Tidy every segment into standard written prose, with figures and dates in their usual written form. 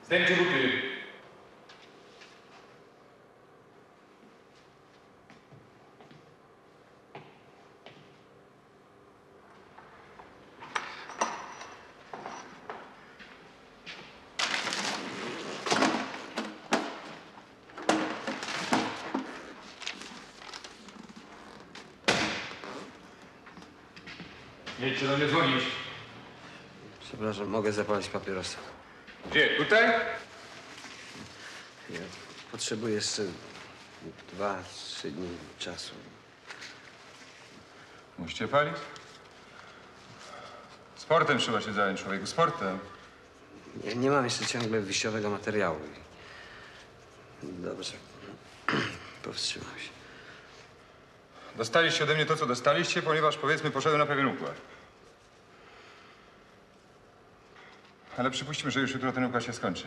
Zdejmcie buty. Jedźcie do mnie dzwonić. Przepraszam, mogę zapalić papierosa. Gdzie? Tutaj? Ja potrzebuję jeszcze 2-3 dni czasu. Musicie palić? Sportem trzeba się zająć, człowieku, sportem. Nie mam jeszcze ciągle wyjściowego materiału. Dobrze. Powstrzymam się. Dostaliście ode mnie to, co dostaliście, ponieważ, powiedzmy, poszedłem na pewien układ. Ale przypuśćmy, że już jutro ten układ się skończy.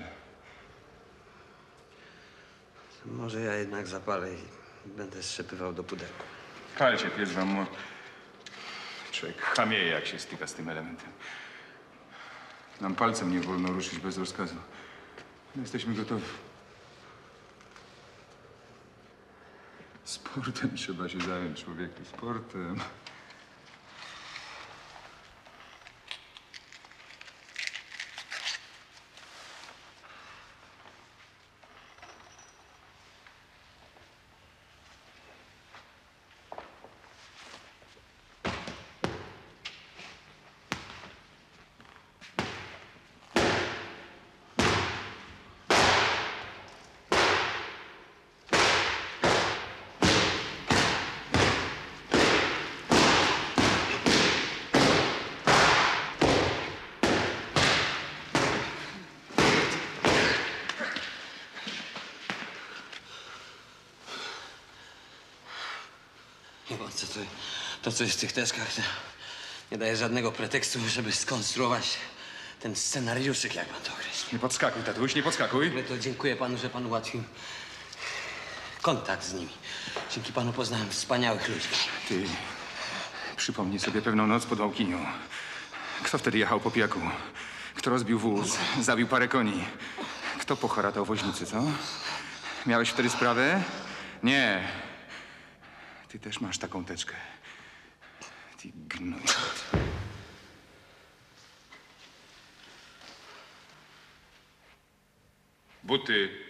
Może ja jednak zapalę i będę strzepywał do pudełka. Palcie, pies wam mu... Człowiek chamieje, jak się styka z tym elementem. Nam palcem nie wolno ruszyć bez rozkazu. My jesteśmy gotowi. Sportem trzeba się zająć, człowieku, sportem. Nie wiem, to, co jest w tych teczkach, nie daje żadnego pretekstu, żeby skonstruować ten scenariuszyk, jak pan to określi. Nie podskakuj, tatuś, nie podskakuj. Ale to dziękuję panu, że pan ułatwił kontakt z nimi. Dzięki panu poznałem wspaniałych ludzi. Ty, przypomnij sobie pewną noc pod Łałkinią. Kto wtedy jechał po pijaku? Kto rozbił wóz? Zabił parę koni? Kto poharatał woźnicy, co? Miałeś wtedy sprawę? Nie. Ty też masz taką teczkę. Ty gnój. Buty.